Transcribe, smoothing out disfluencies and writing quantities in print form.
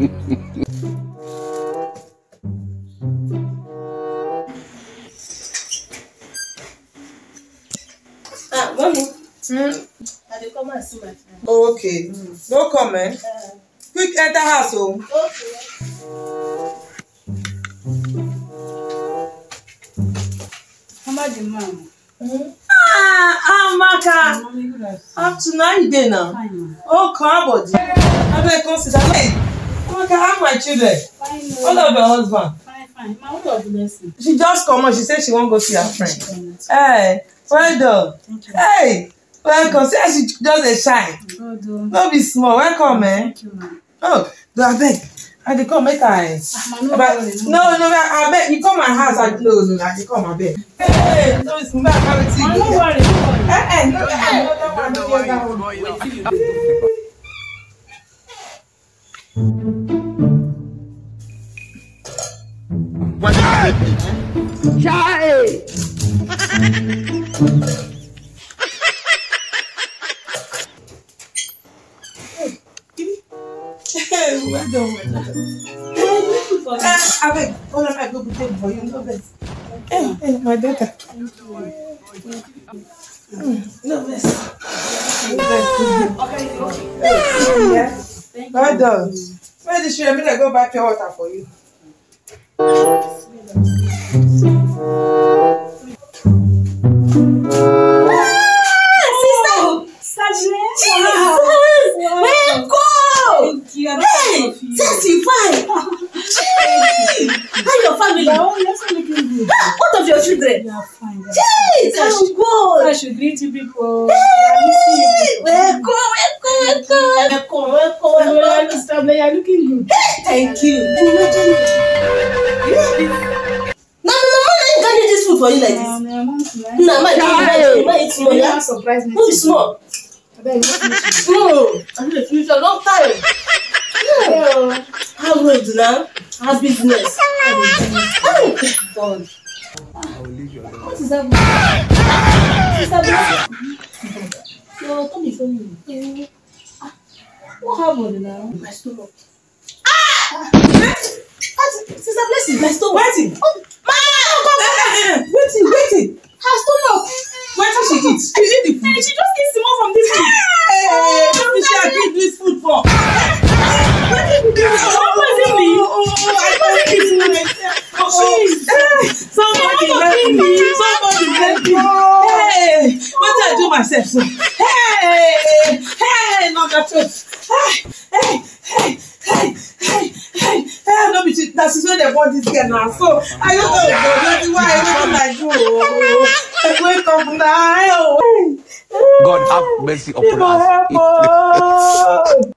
Mommy. I will come and see my friend. Oh, okay. No comment. Quick, enter house. Okay. How much the mom? Amaka. Up to 9 days now. Oh, come on. How do I consider? Hey, Amaka, how my children? Fine. What of your husband? Fine. Ma, what of the lesson? She just come on. She said she won't go see her friend. Hey, well done. Hey, welcome. See how she does a shine. Don't be small. Welcome, man. Thank you, ma. Oh, do I beg? I dey come make I. No, I beg you come my house. No, I dey come. I beg. Hey, no, it's me. I can't see. No worry. Well done. I beg. Hold on, I go put it for you. No best. Hey, my daughter. No best. Well done. Where did she? I go buy pure water for you. How your family? What of your children? They are fine. Jeez, how good. I should greet you people. Welcome. They are looking good. Thank you. No, you can't eat this food for you like this. No, my it's small. Yeah, surprise me. No, it's small. No, I'm in the future, long time. Yeah. How road now? How business? God. What is that? No, come before me. What happened now? My stomach. Sister Blessing, my stomach. Waiting. Waiting. Her stomach. Where did she eat? She eat the food. She just eats more from this food. Hey, what did she eat this food for? What was it me? Somebody help me. Hey, what did I do myself? So, hey, no, that's it. Hey, no, that's where they want this girl now. So, I don't know why I do. I wake up now. God have mercy upon us.